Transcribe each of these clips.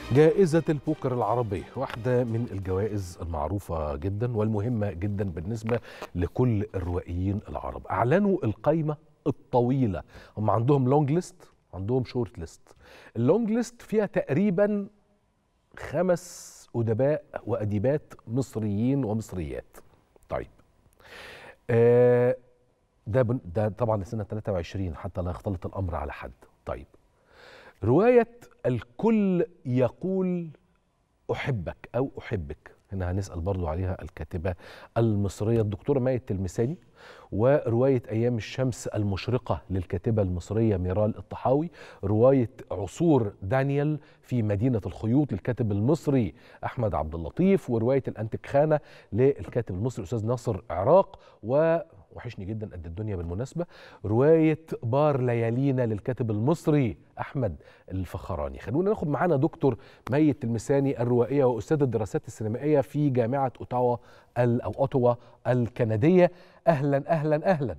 جائزة البوكر العربية واحدة من الجوائز المعروفة جدا والمهمة جدا بالنسبة لكل الروائيين العرب. أعلنوا القائمة الطويلة، هم عندهم لونج ليست، عندهم شورت ليست. اللونج ليست فيها تقريبا 5 أدباء وأديبات مصريين ومصريات. طيب ده طبعا لسنة 23 حتى لا يختلط الأمر على حد. طيب، رواية الكل يقول أحبك أو أحبك، هنا هنسأل برضو عليها الكاتبة المصرية الدكتورة مي التلمساني، ورواية أيام الشمس المشرقة للكاتبة المصرية ميرال الطحاوي، رواية عصور دانيال في مدينة الخيوط للكاتب المصري أحمد عبد اللطيف، ورواية الأنتكخانة للكاتب المصري الأستاذ ناصر عراق، وحشني جدا قد الدنيا بالمناسبة رواية بار ليالينا للكاتب المصري أحمد الفخراني. خلونا ناخد معانا دكتور مي التلمساني الروائية وأستاذ الدراسات السينمائية في جامعة أوتاوا الكندية. أهلا أهلا أهلا.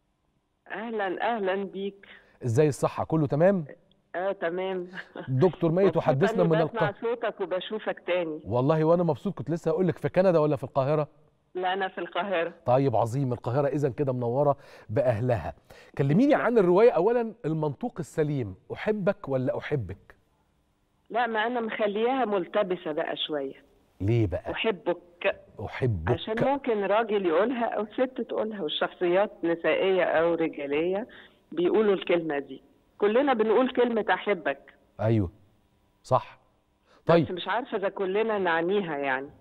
أهلا أهلا بيك. إزاي الصحة؟ كله تمام؟ تمام. دكتور مي تحدثنا من بسمع صوتك وبشوفك تاني. والله وأنا مبسوط، كنت لسه هقول لك في كندا ولا في القاهرة؟ لا، أنا في القاهرة. طيب عظيم، القاهرة إذن كده منورة بأهلها. كلميني عن الرواية أولا، المنطوق السليم أحبك ولا أحبك؟ لا، ما أنا مخليها ملتبسة بقى شوية. ليه بقى؟ أحبك أحبك عشان ممكن راجل يقولها أو ست تقولها، والشخصيات نسائية أو رجالية بيقولوا الكلمة دي. كلنا بنقول كلمة أحبك. أيوه صح. طيب بس مش عارفة إذا كلنا نعنيها يعني.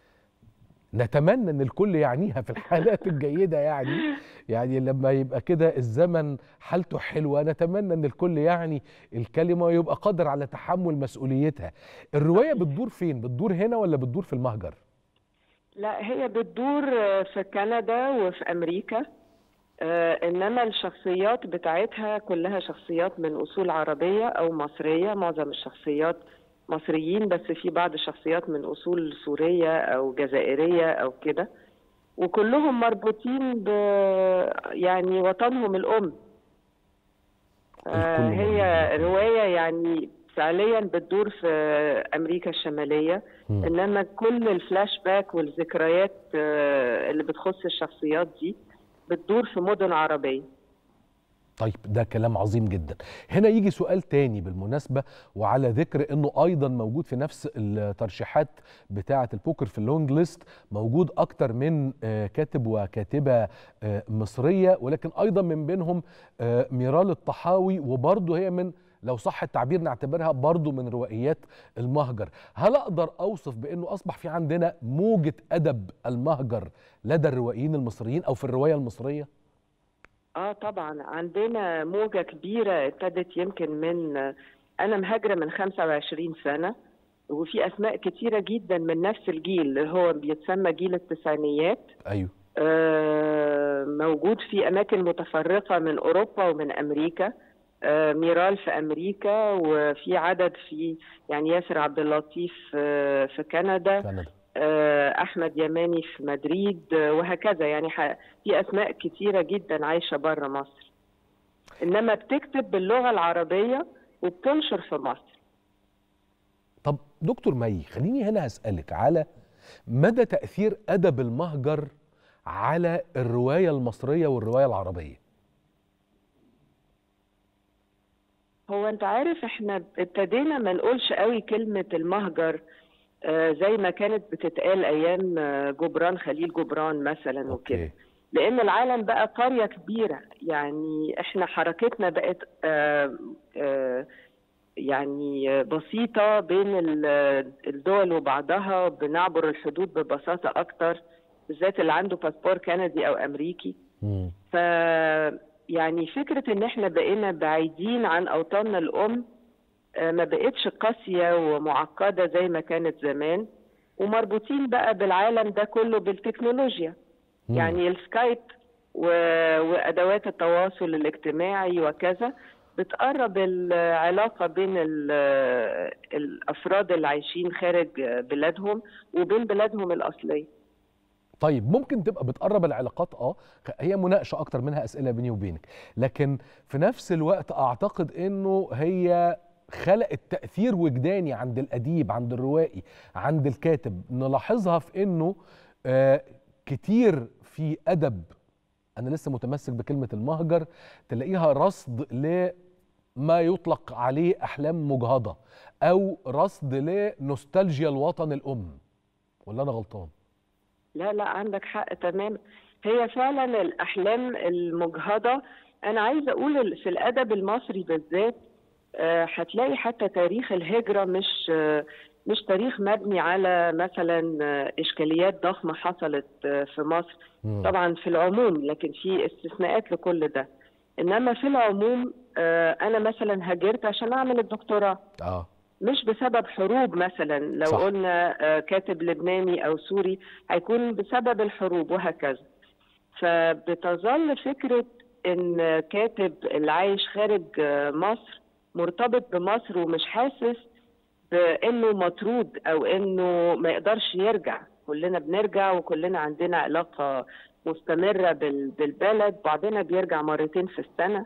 نتمنى ان الكل يعنيها في الحالات الجيده، يعني لما يبقى كده الزمن حالته حلوه نتمنى ان الكل يعني الكلمه ويبقى قادر على تحمل مسؤوليتها. الروايه بتدور فين؟ بتدور هنا ولا بتدور في المهجر؟ لا، هي بتدور في كندا وفي امريكا. انما الشخصيات بتاعتها كلها شخصيات من اصول عربيه او مصريه. معظم الشخصيات مصريين، بس في بعض الشخصيات من اصول سوريه او جزائريه او كده، وكلهم مربوطين ب يعني وطنهم الام. هي روايه يعني فعليا بتدور في امريكا الشماليه. انما كل الفلاش باك والذكريات اللي بتخص الشخصيات دي بتدور في مدن عربيه. طيب ده كلام عظيم جدا. هنا يجي سؤال تاني بالمناسبة، وعلى ذكر انه ايضا موجود في نفس الترشيحات بتاعة البوكر في اللونج ليست، موجود اكتر من كاتب وكاتبة مصرية، ولكن ايضا من بينهم ميرال الطحاوي، وبرضه هي من، لو صح التعبير نعتبرها برضه من روائيات المهجر. هل اقدر اوصف بانه اصبح في عندنا موجة ادب المهجر لدى الروائيين المصريين او في الرواية المصرية؟ طبعا عندنا موجة كبيرة ابتدت يمكن من أنا مهاجرة من 25 سنة، وفي أسماء كتيرة جدا من نفس الجيل اللي هو بيتسمى جيل التسعينيات. أيوه. موجود في أماكن متفرقة من أوروبا ومن أمريكا. ميرال في أمريكا، وفي عدد في يعني ياسر عبد اللطيف في كندا. أحمد يماني في مدريد، وهكذا. يعني في أسماء كتيرة جدا عايشة بره مصر، إنما بتكتب باللغة العربية وبتنشر في مصر. طب دكتور مي، خليني هنا هسألك على مدى تأثير أدب المهجر على الرواية المصرية والرواية العربية. هو أنت عارف إحنا ابتدينا ما نقولش قوي كلمة المهجر زي ما كانت بتتقال أيام جبران، خليل جبران مثلا وكده، لأن العالم بقى قرية كبيرة. يعني إحنا حركتنا بقت يعني بسيطة بين الدول وبعضها، بنعبر الحدود ببساطة أكتر، بالذات اللي عنده باسبور كندي أو أمريكي. ف يعني فكرة إن إحنا بقينا بعيدين عن أوطاننا الأم ما بقتش قاسية ومعقدة زي ما كانت زمان، ومربوطين بقى بالعالم ده كله بالتكنولوجيا. يعني السكايب وأدوات التواصل الاجتماعي وكذا بتقرب العلاقة بين الأفراد اللي عايشين خارج بلادهم وبين بلادهم الأصلية. طيب ممكن تبقى بتقرب العلاقات، هي مناقشة أكتر منها أسئلة بيني وبينك، لكن في نفس الوقت أعتقد إنه هي خلقت تأثير وجداني عند الأديب، عند الروائي، عند الكاتب، نلاحظها في إنه كتير في أدب، أنا لسه متمسك بكلمة المهجر، تلاقيها رصد لما يطلق عليه أحلام مجهضة أو رصد لنوستالجيا الوطن الأم، ولا أنا غلطان؟ لا لا، عندك حق تمام. هي فعلا الأحلام المجهضة. أنا عايزة أقول في الأدب المصري بالذات هتلاقي حتى تاريخ الهجرة مش تاريخ مبني على مثلا إشكاليات ضخمة حصلت في مصر. طبعا في العموم، لكن في استثناءات لكل ده. إنما في العموم أنا مثلا هاجرت عشان أعمل الدكتوراه، مش بسبب حروب. مثلا لو صح. قلنا كاتب لبناني أو سوري هيكون بسبب الحروب وهكذا. فبتظل فكرة إن كاتب اللي عايش خارج مصر مرتبط بمصر ومش حاسس بأنه مطرود أو أنه ما يقدرش يرجع. كلنا بنرجع وكلنا عندنا علاقة مستمرة بالبلد، بعضنا بيرجع مرتين في السنة.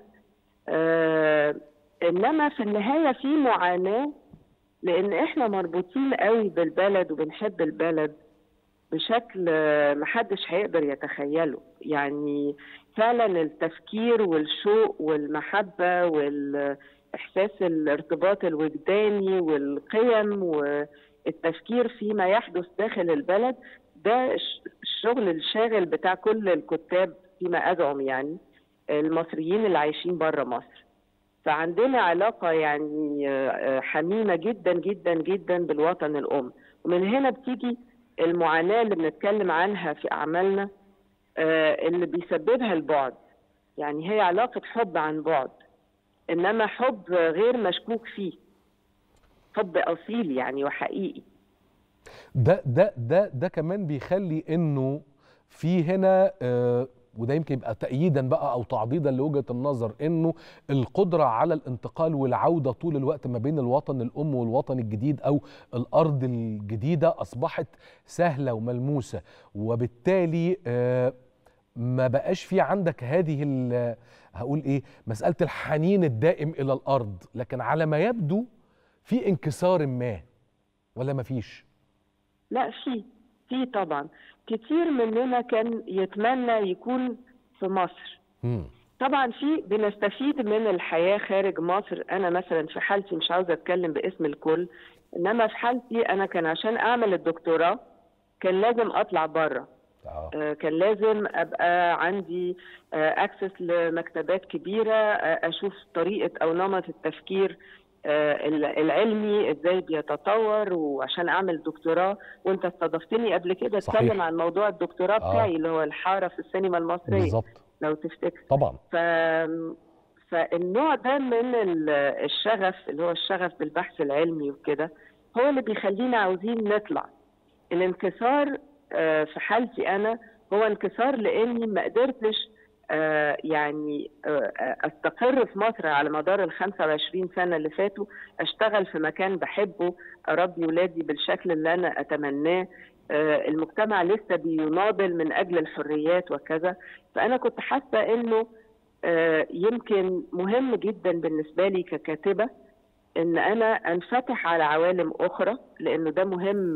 إنما في النهاية في معاناة، لأن إحنا مربوطين قوي بالبلد وبنحب البلد بشكل محدش هيقدر يتخيله. يعني فعلا التفكير والشوق والمحبة والإحساس الارتباط الوجداني والقيم والتفكير فيما يحدث داخل البلد، ده الشغل الشاغل بتاع كل الكتاب فيما أزعم، يعني المصريين اللي عايشين بره مصر. فعندنا علاقة يعني حميمة جدا جدا جدا بالوطن الأم. ومن هنا بتيجي المعاناة اللي بنتكلم عنها في أعمالنا اللي بيسببها البعد. يعني هي علاقة حب عن بعد، إنما حب غير مشكوك فيه، حب أصيل يعني وحقيقي. ده كمان بيخلي إنه في هنا وده يمكن يبقى تأييدا بقى أو تعضيدا لوجهة النظر، إنه القدرة على الانتقال والعودة طول الوقت ما بين الوطن الأم والوطن الجديد أو الأرض الجديدة أصبحت سهلة وملموسة، وبالتالي ما بقاش في عندك هذه هقول إيه، مسألة الحنين الدائم إلى الأرض، لكن على ما يبدو في انكسار ما، ولا ما فيش؟ لا، في طبعا. كتير مننا كان يتمنى يكون في مصر. طبعا بنستفيد من الحياة خارج مصر. أنا مثلا في حالتي، مش عاوزة أتكلم باسم الكل، إنما في حالتي أنا كان عشان أعمل الدكتوراه كان لازم أطلع بره. كان لازم أبقى عندي أكسس لمكتبات كبيرة، أشوف طريقة أو نمط التفكير العلمي ازاي بيتطور. وعشان اعمل دكتوراه، وانت استضفتني قبل كده اتكلم عن موضوع الدكتوراه بتاعي اللي هو الحاره في السينما المصريه بالظبط، لو تفتكر. طبعا. فالنوع ده من الشغف، اللي هو الشغف بالبحث العلمي وكده، هو اللي بيخلينا عاوزين نطلع. الانكسار في حالتي انا هو انكسار لاني ما قدرتش يعني استقر في مصر على مدار ال 25 سنة اللي فاتوا، اشتغل في مكان بحبه، اربي ولادي بالشكل اللي انا اتمناه. المجتمع لسه بيناضل من اجل الحريات وكذا. فانا كنت حاسة انه يمكن مهم جدا بالنسبة لي ككاتبة ان انا انفتح على عوالم اخرى، لانه ده مهم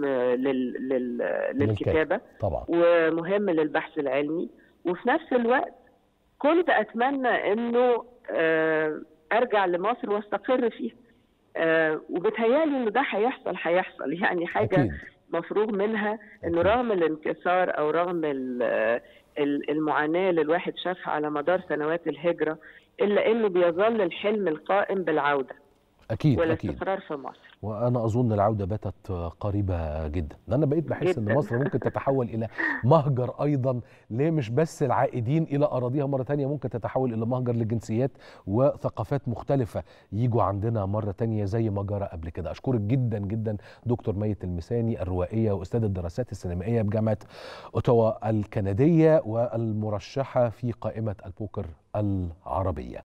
للكتابة طبعا، ومهم للبحث العلمي. وفي نفس الوقت كنت أتمنى أنه أرجع لمصر واستقر فيها، وبتهيألي أنه ده هيحصل يعني حاجة أكيد مفروغ منها. أنه رغم الانكسار أو رغم المعاناة اللي الواحد شافها على مدار سنوات الهجرة، إلا أنه بيظل الحلم القائم بالعودة أكيد والاستقرار في مصر. وأنا أظن العودة باتت قريبة جدا. أنا بقيت بحس أن مصر ممكن تتحول إلى مهجر أيضا، ليه مش بس العائدين إلى أراضيها مرة تانية، ممكن تتحول إلى مهجر لجنسيات وثقافات مختلفة يجوا عندنا مرة تانية زي ما جرى قبل كده. أشكرك جدا جدا دكتور مي التلمساني، الروائية وأستاذ الدراسات السينمائية بجامعة أوتاوا الكندية والمرشحة في قائمة البوكر العربية.